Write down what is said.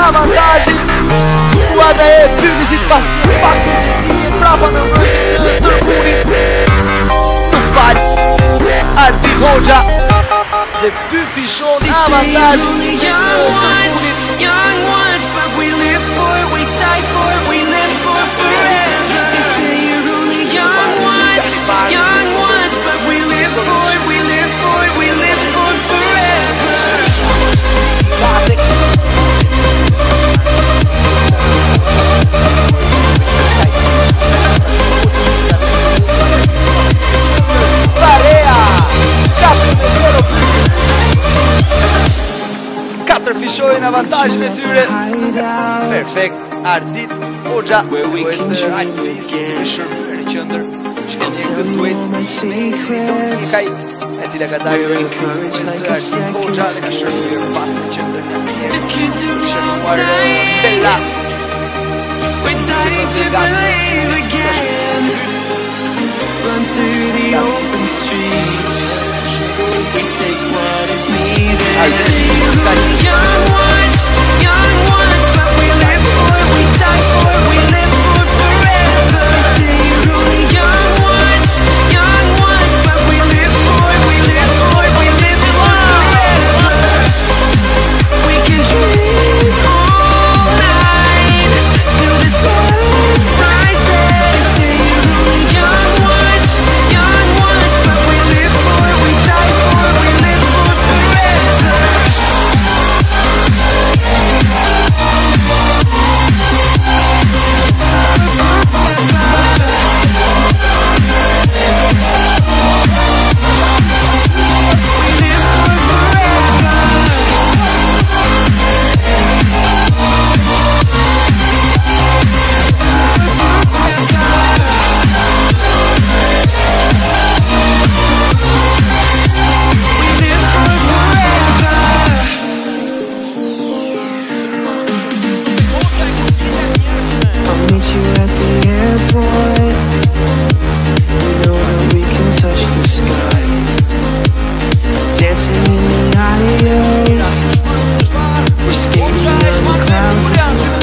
avantazhin. Skuadra e Byrnisit pas një pak përgjësie prapa në vërtet të tërkunin. Nuk fal Ardit Hoxha dhe dy fishon avantazhin në tërkunin. Young ones, but we live for it, we die for it, we live for forever. They say you're only young ones, but we live for it, we live for it, we live for forever. Barea 4-0 4 fishojnë avantazhin e tyre. Perfekt, Ardit Hoxha duhet ajtëfis në shërbër i qëndër që këtë një këtë duhet kaj e cila ka dalë Ardit Hoxha dhe ka shërbër pas në qëndër një tjerë shërbër Bella We're starting to believe again. Run through the open streets. We take what is needed. Young ones, but we live for it, we die for it, we live for forever. They say you're only young ones, but we live for it, we live for it, we live for forever. We can dream all night till the sun rises. They say you're only young ones, but we live for it, we die for it, we live for forever. Meet you at the airport. You know that we can touch the sky. Dancing in the aisles. We're skating on the clouds.